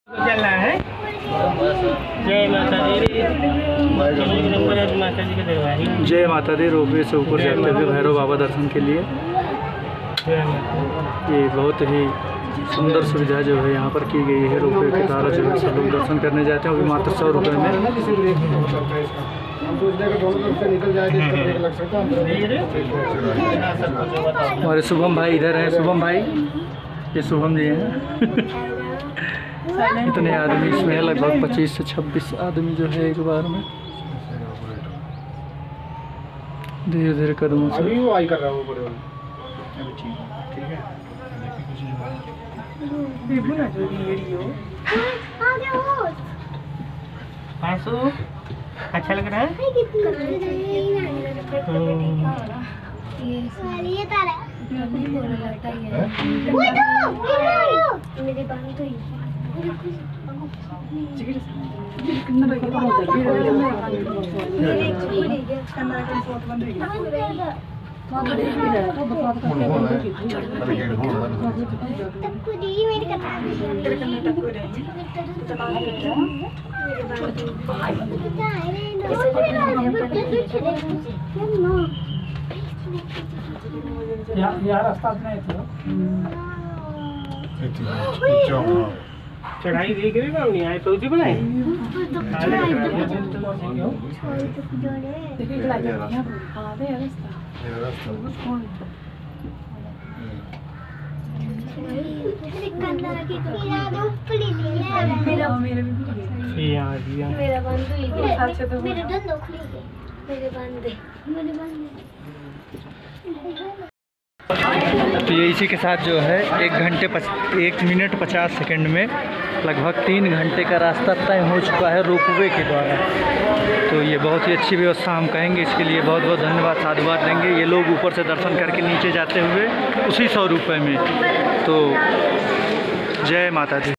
चल रहा है। जय माता दी। माता जी का दरबार। जय माता दी। रोपवे से ऊपर जाते हुए भैरव बाबा दर्शन के लिए। ये बहुत ही सुंदर सुविधा जो है यहाँ पर की गई है। रोपवे के द्वारा जो है सब लोग दर्शन करने जाते हैं, वो भी मात्र 100 रुपये में। हमारे शुभम भाई इधर हैं। शुभम भाई, ये शुभम जी हैं। इतने आदमी इसमें है, लगभग 25 से 26 आदमी जो है एक बार में धीरे धीरे कदमों से। अभी वो आई कर रहा है वो ठीक है। अच्छा लग रहा है। चढ़ाई देख रही ना नहीं आए तो उसी बनाए। तो ये इसी के साथ जो है 1 मिनट 50 सेकंड में लगभग 3 घंटे का रास्ता तय हो चुका है रोपवे के द्वारा। तो ये बहुत ही अच्छी व्यवस्था हम कहेंगे, इसके लिए बहुत बहुत धन्यवाद, साधुवाद देंगे। ये लोग ऊपर से दर्शन करके नीचे जाते हुए उसी 100 रुपये में। तो जय माता दी।